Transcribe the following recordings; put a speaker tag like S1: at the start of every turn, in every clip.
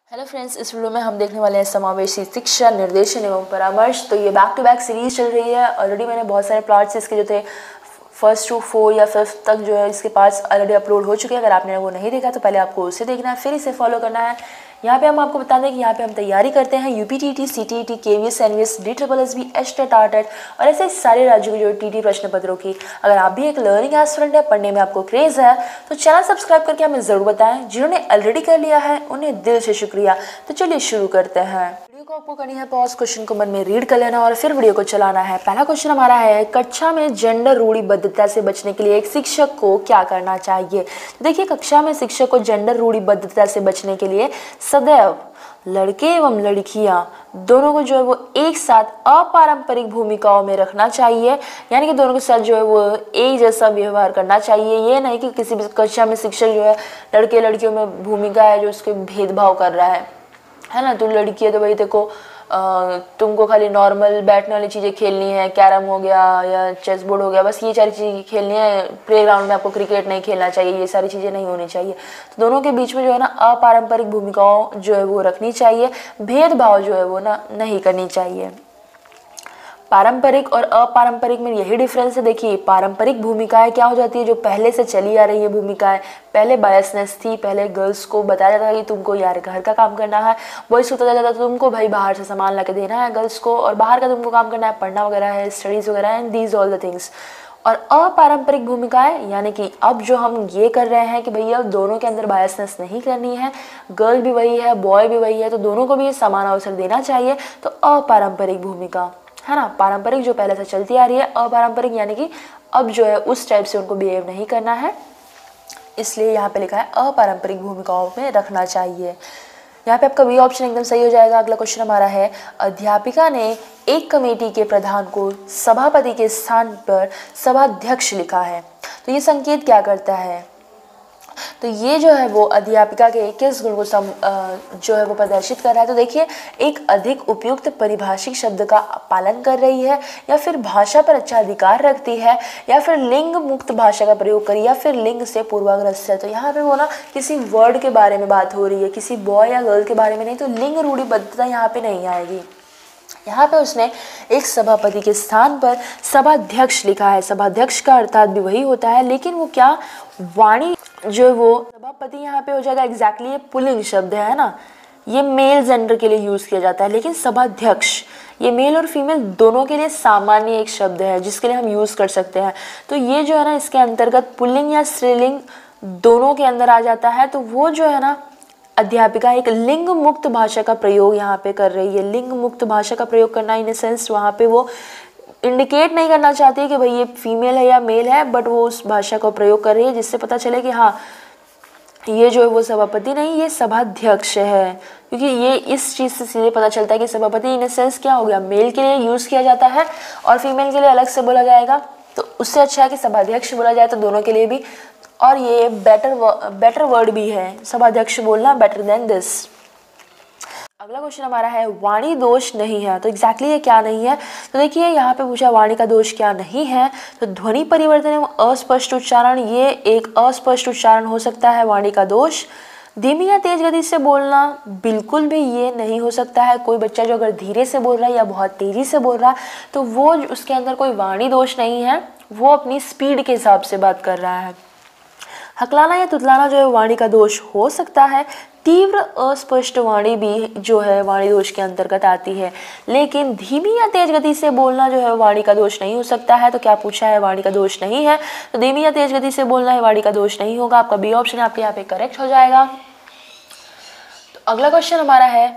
S1: Hello friends, इस video में हम देखने वाले हैं समावेशी शिक्षा, निर्देशन एवं परामर्श। तो ये बैक टू बैक सीरीज चल रही है। ऑलरेडी मैंने बहुत सारे पार्ट्स इसके जो थे 1 to 4 या 5 तक जो है इसके पार्ट्स ऑलरेडी अपलोड हो चुके हैं। अगर आपने वो नहीं देखा तो पहले आपको उसे देखना है, फिर इसे फॉलो करना है। यहाँ पे हम आपको बता दें कि यहाँ पे हम तैयारी करते हैं UPTET, CTET, KVS, NVS, DSSB, HTET, RTET और ऐसे सारे राज्यों के जो टीटी प्रश्न पत्रों की। अगर आप भी एक लर्निंग एस्पिरेंट है, पढ़ने में आपको क्रेज है, तो चैनल सब्सक्राइब करके हमें ज़रूर बताएं। जिन्होंने ऑलरेडी कर लिया है उन्हें दिल से शुक्रिया। तो चलिए शुरू करते हैं। वीडियो को आपको करनी है पॉज, क्वेश्चन को मन में रीड कर लेना और फिर वीडियो को चलाना है। पहला क्वेश्चन हमारा है, कक्षा में जेंडर रूढ़िबद्धता से बचने के लिए एक शिक्षक को क्या करना चाहिए। तो देखिए, कक्षा में शिक्षक को जेंडर रूढ़िबद्धता से बचने के लिए सदैव लड़के एवं लड़कियां दोनों को जो है वो एक साथ अपारंपरिक भूमिकाओं में रखना चाहिए। यानी कि दोनों के साथ जो है वो एक जैसा व्यवहार करना चाहिए। ये नहीं कि किसी भी कक्षा में शिक्षक जो है लड़के लड़कियों में भूमिका है जो उसके भेदभाव कर रहा है ना। तो लड़की है तो भाई देखो तुमको खाली नॉर्मल बैठने वाली चीज़ें खेलनी है, कैरम हो गया या चेस बोर्ड हो गया, बस ये सारी चीज़ें खेलनी है। प्लेग्राउंड में आपको क्रिकेट नहीं खेलना चाहिए, ये सारी चीज़ें नहीं होनी चाहिए। तो दोनों के बीच में जो है ना अपारंपरिक भूमिकाओं जो है वो रखनी चाहिए, भेदभाव जो है वो ना नहीं करनी चाहिए। पारंपरिक और अपारंपरिक में यही डिफरेंस है। देखिए, पारंपरिक भूमिकाएं क्या हो जाती है, जो पहले से चली आ रही है भूमिकाएं। पहले बायसनेस थी, पहले गर्ल्स को बताया जाता था कि तुमको यार घर का काम करना है, बॉयज़ को बताया जाता था तुमको भाई बाहर से सामान ला के देना है गर्ल्स को, और बाहर का तुमको काम करना है, पढ़ना वगैरह है, स्टडीज़ वगैरह and these all the things. और अपारंपरिक भूमिकाएं यानी कि अब जो हम ये कर रहे हैं कि भैया दोनों के अंदर बायसनेस नहीं करनी है, गर्ल भी वही है, बॉय भी वही है, तो दोनों को भी समान अवसर देना चाहिए। तो अपारंपरिक भूमिका है ना। पारंपरिक जो पहले से चलती आ रही है, अपारंपरिक यानी कि अब जो है उस टाइप से उनको बिहेव नहीं करना है, इसलिए यहाँ पे लिखा है अपारंपरिक भूमिकाओं में रखना चाहिए। यहाँ पे आपका बी ऑप्शन एकदम सही हो जाएगा। अगला क्वेश्चन हमारा है, अध्यापिका ने एक कमेटी के प्रधान को सभापति के स्थान पर सभाध्यक्ष लिखा है। तो ये संकेत क्या करता है। तो ये जो है वो अध्यापिका के किस गुण को जो है वो प्रदर्शित कर रहा है। तो देखिए, एक अधिक उपयुक्त परिभाषिक शब्द का पालन कर रही है, या फिर भाषा पर अच्छा अधिकार रखती है, या फिर लिंग मुक्त भाषा का प्रयोग करी, या फिर लिंग से पूर्वाग्रस्त है। तो यहाँ पे वो ना किसी वर्ड के बारे में बात हो रही है, किसी बॉय या गर्ल के बारे में नहीं। तो लिंग रूढ़िबद्धता यहाँ पे नहीं आएगी। यहाँ पे उसने एक सभापति के स्थान पर सभाध्यक्ष लिखा है। सभाध्यक्ष का अर्थात भी वही होता है, लेकिन वो क्या वाणी जो है वो सभापति यहाँ पे हो जाएगा। एग्जैक्टली ये पुल्लिंग शब्द है ना, ये मेल जेंडर के लिए यूज किया जाता है, लेकिन सभाध्यक्ष ये मेल और फीमेल दोनों के लिए सामान्य एक शब्द है जिसके लिए हम यूज कर सकते हैं। तो ये जो है ना इसके अंतर्गत पुल्लिंग या स्त्रीलिंग दोनों के अंदर आ जाता है। तो वो जो है ना अध्यापिका एक लिंग मुक्त भाषा का प्रयोग यहाँ पे कर रही है। लिंग मुक्त भाषा का प्रयोग करना इन सेंस वहाँ पे वो इंडिकेट नहीं करना चाहती है कि भाई ये फीमेल है या मेल है, बट वो उस भाषा का प्रयोग कर रही है जिससे पता चले कि हाँ ये जो है वो सभापति नहीं, ये सभाध्यक्ष है। क्योंकि ये इस चीज़ से सीधे पता चलता है कि सभापति इन सेंस क्या हो गया, मेल के लिए यूज़ किया जाता है और फीमेल के लिए अलग से बोला जाएगा। तो उससे अच्छा है कि सभाध्यक्ष बोला जाए तो दोनों के लिए भी, और ये बेटर वर्ड भी है, सभाध्यक्ष बोलना बेटर देन दिस। अगला क्वेश्चन हमारा है, वाणी दोष नहीं है। तो एग्जैक्टली ये क्या नहीं है। तो देखिए, यहाँ पे पूछा वाणी का दोष क्या नहीं है। तो ध्वनि परिवर्तन एवं अस्पष्ट उच्चारण, ये एक अस्पष्ट उच्चारण हो सकता है वाणी का दोष। धीमी या तेज गति से बोलना, बिल्कुल भी ये नहीं हो सकता है। कोई बच्चा जो अगर धीरे से बोल रहा है या बहुत तेजी से बोल रहा है तो वो उसके अंदर कोई वाणी दोष नहीं है, वो अपनी स्पीड के हिसाब से बात कर रहा है। हकलाना या तुतलाना जो है वाणी का दोष हो सकता है। तीव्र अस्पष्ट वाणी भी जो है वाणी दोष के अंतर्गत आती है, लेकिन धीमी या तेज गति से बोलना जो है वाणी का दोष नहीं हो सकता है। तो क्या पूछा है, वाणी का दोष नहीं है, तो धीमी या तेज गति से बोलना है वाणी का दोष नहीं होगा। आपका बी ऑप्शन आपके यहाँ पे करेक्ट हो जाएगा। तो अगला क्वेश्चन हमारा है,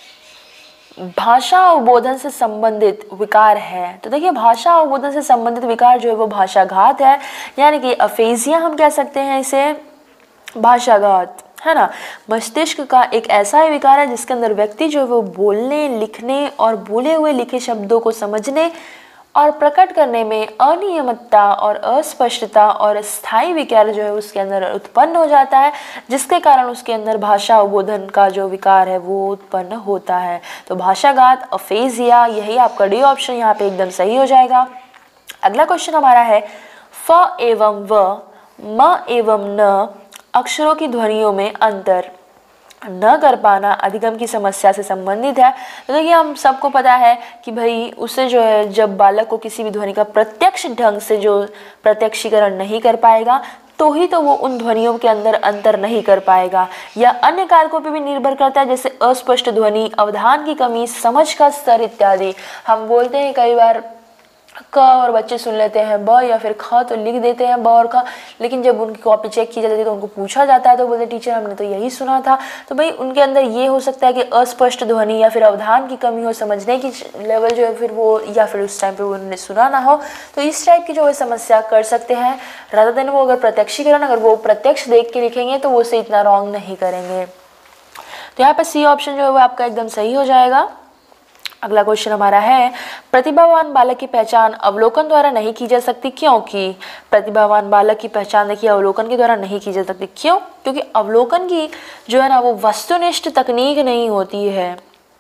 S1: भाषा अवबोधन से संबंधित विकार है। तो देखिए, भाषा अवबोधन से संबंधित विकार जो है वो भाषाघात है, यानी कि अफेजिया हम कह सकते हैं इसे, भाषाघात है ना। मस्तिष्क का एक ऐसा विकार है जिसके अंदर व्यक्ति जो है वो बोलने, लिखने और बोले हुए लिखे शब्दों को समझने और प्रकट करने में अनियमितता और अस्पष्टता और स्थायी विकार जो है उसके अंदर उत्पन्न हो जाता है, जिसके कारण उसके अंदर भाषा अवबोधन का जो विकार है वो उत्पन्न होता है। तो भाषाघात, अफेजिया, यही आपका डी ऑप्शन यहाँ पे एकदम सही हो जाएगा। अगला क्वेश्चन हमारा है, फ एवं व, म एवं न अक्षरों की ध्वनियों में अंतर। न कर पाना अधिगम की समस्या से संबंधित है। तो देखिए हम सबको पता है कि भाई उसे जो है जब बालक को किसी भी ध्वनि का प्रत्यक्ष ढंग से जो प्रत्यक्षीकरण नहीं कर पाएगा तो ही तो वो उन ध्वनियों के अंदर अंतर नहीं कर पाएगा, या अन्य कारकों पे भी निर्भर करता है जैसे अस्पष्ट ध्वनि, अवधान की कमी, समझ का स्तर इत्यादि। हम बोलते हैं कई बार क और बच्चे सुन लेते हैं ब या फिर ख तो लिख देते हैं ब और ख, लेकिन जब उनकी कॉपी चेक की जाती है तो उनको पूछा जाता है तो बोलते टीचर हमने तो यही सुना था। तो भाई उनके अंदर ये हो सकता है कि अस्पष्ट ध्वनि या फिर अवधान की कमी हो, समझने की लेवल जो है फिर वो, या फिर उस टाइम पे वो उन्होंने सुना ना हो, तो इस टाइप की जो है समस्या कर सकते हैं। रादर देन वो अगर प्रत्यक्षीकरण अगर वो प्रत्यक्ष देख के लिखेंगे तो वो उसे इतना रॉन्ग नहीं करेंगे। तो यहाँ पर सी ऑप्शन जो है वो आपका एकदम सही हो जाएगा। अगला क्वेश्चन हमारा है, प्रतिभावान बालक की पहचान अवलोकन द्वारा नहीं की जा सकती क्योंकि? प्रतिभावान बालक की पहचान देखिए अवलोकन के द्वारा नहीं की जा सकती, क्यों? क्योंकि अवलोकन की जो है ना वो वस्तुनिष्ठ तकनीक नहीं होती है।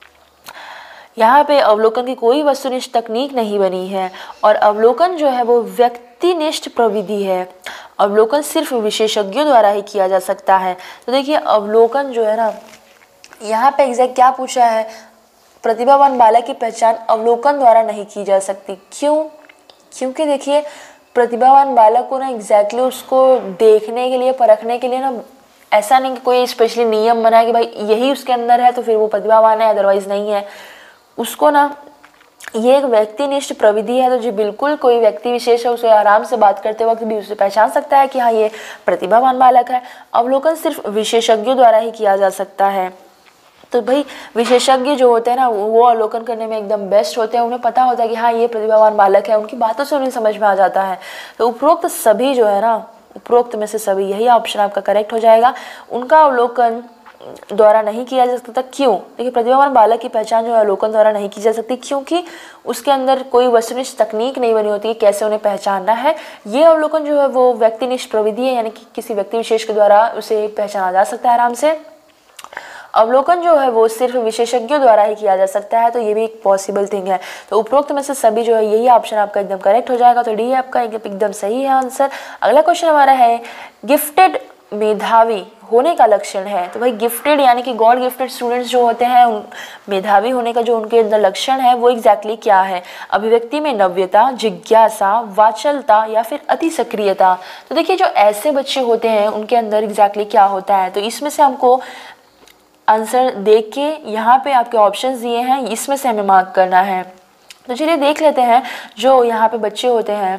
S1: यहाँ पे अवलोकन की कोई वस्तुनिष्ठ तकनीक नहीं बनी है, और अवलोकन जो है वो व्यक्तिनिष्ठ प्रविधि है। अवलोकन सिर्फ विशेषज्ञों द्वारा ही किया जा सकता है। तो देखिए अवलोकन जो है ना, यहाँ पे एग्जैक्ट क्या पूछा है, प्रतिभावान बालक की पहचान अवलोकन द्वारा नहीं की जा सकती, क्यों? क्योंकि देखिए प्रतिभावान बालक को ना एग्जैक्टली उसको देखने के लिए, परखने के लिए ना ऐसा नहीं कि कोई स्पेशली नियम बना है कि भाई यही उसके अंदर है तो फिर वो प्रतिभावान है, अदरवाइज नहीं है। उसको ना ये एक व्यक्तिनिष्ठ प्रविधि है, तो जी बिल्कुल कोई व्यक्ति विशेष है उसे आराम से बात करते वक्त भी उसे पहचान सकता है कि हाँ ये प्रतिभावान बालक है। अवलोकन सिर्फ विशेषज्ञों द्वारा ही किया जा सकता है। तो भाई विशेषज्ञ जो होते हैं ना वो अवलोकन करने में एकदम बेस्ट होते हैं, उन्हें पता होता है कि हाँ ये प्रतिभावान बालक है, उनकी बातों से उन्हें समझ में आ जाता है। तो उपरोक्त सभी जो है ना, उपरोक्त में से सभी, यही ऑप्शन आपका करेक्ट हो जाएगा। उनका अवलोकन द्वारा नहीं किया जा सकता, क्यों? देखिए प्रतिभावान बालक की पहचान जो है अवलोकन द्वारा नहीं की जा सकती क्योंकि उसके अंदर कोई वस्तुनिष्ठ तकनीक नहीं बनी होती है कैसे उन्हें पहचानना है। ये अवलोकन जो है वो व्यक्तिनिष्ठ प्रविधि है, यानी कि किसी व्यक्ति विशेष के द्वारा उसे पहचाना जा सकता है आराम से। अवलोकन जो है वो सिर्फ विशेषज्ञों द्वारा ही किया जा सकता है, तो ये भी एक पॉसिबल थिंग है। तो उपरोक्त में से सभी जो है यही ऑप्शन आपका एकदम करेक्ट हो जाएगा। तो डी आपका एकदम सही है आंसर। अगला क्वेश्चन हमारा है, गिफ्टेड मेधावी होने का लक्षण है। तो भाई गिफ्टेड यानी कि गॉड गिफ्टेड स्टूडेंट्स जो होते हैं उन मेधावी होने का जो उनके अंदर लक्षण है वो एग्जैक्टली क्या है? अभिव्यक्ति में नव्यता, जिज्ञासा, वाचलता या फिर अति सक्रियता। तो देखिए जो ऐसे बच्चे होते हैं उनके अंदर एग्जैक्टली क्या होता है, तो इसमें से हमको आंसर देख के यहाँ पे आपके ऑप्शंस दिए हैं, इसमें से हमें मार्क करना है। तो चलिए देख लेते हैं। जो यहाँ पे बच्चे होते हैं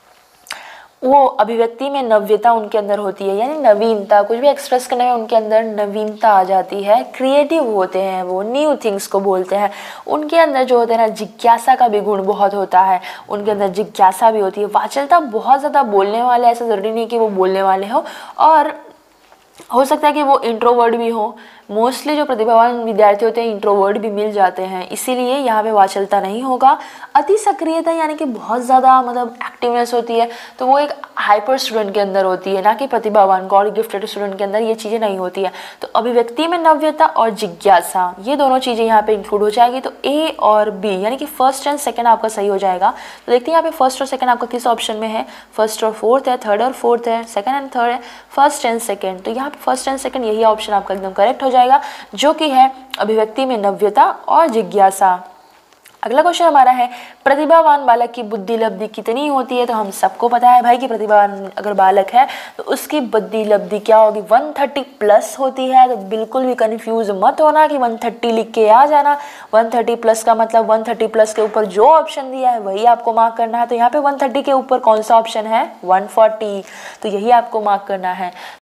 S1: वो अभिव्यक्ति में नव्यता उनके अंदर होती है, यानी नवीनता, कुछ भी एक्सप्रेस करने में उनके अंदर नवीनता आ जाती है। क्रिएटिव होते हैं वो, न्यू थिंग्स को बोलते हैं। उनके अंदर जो होता है ना जिज्ञासा का भी गुण बहुत होता है, उनके अंदर जिज्ञासा भी होती है। वाचलता, बहुत ज़्यादा बोलने वाले, ऐसा ज़रूरी नहीं कि वो बोलने वाले हो, और हो सकता है कि वो इंट्रोवर्ड भी हो। मोस्टली जो प्रतिभावान विद्यार्थी होते हैं इंट्रोवर्ड भी मिल जाते हैं, इसीलिए यहाँ पे वाचलता नहीं होगा। अति सक्रियता यानी कि बहुत ज़्यादा मतलब एक्टिवनेस होती है, तो वो एक हाइपर स्टूडेंट के अंदर होती है, ना कि प्रतिभावान गॉड गिफ्टेड स्टूडेंट के अंदर ये चीज़ें नहीं होती है। तो अभिव्यक्ति में नव्यता और जिज्ञासा, ये दोनों चीज़ें यहाँ पे इंक्लूड हो जाएगी। तो ए और बी यानी कि फर्स्ट एंड सेकेंड आपका सही हो जाएगा। तो देखते हैं यहाँ पे फर्स्ट और सेकेंड आपका किस ऑप्शन में है। फर्स्ट और फोर्थ है, थर्ड और फोर्थ है, सेकेंड एंड थर्ड है, फर्स्ट एंड सेकेंड। तो यहाँ पे फर्स्ट एंड सेकेंड यही ऑप्शन आपका एकदम करेक्ट हो जाएगा, जो कि है अभिव्यक्ति में नव्यता और जिज्ञासा। अगला क्वेश्चन हमारा है, प्रतिभावान बालक की बुद्धि लब्धि कितनी होती है? तो हम सबको पता है भाई कि प्रतिभावान अगर बालक है तो उसकी बुद्धि लब्धि क्या होगी, 130 प्लस होती है। तो बिल्कुल भी कंफ्यूज मत होना कि 130 लिख के आ जाना। 130 प्लस का मतलब 130 प्लस के ऊपर जो ऑप्शन दिया है वही आपको मार्क करना है। तो यहाँ पे 130 के ऊपर कौन सा ऑप्शन है, 140, तो यही आपको मार्क करना है।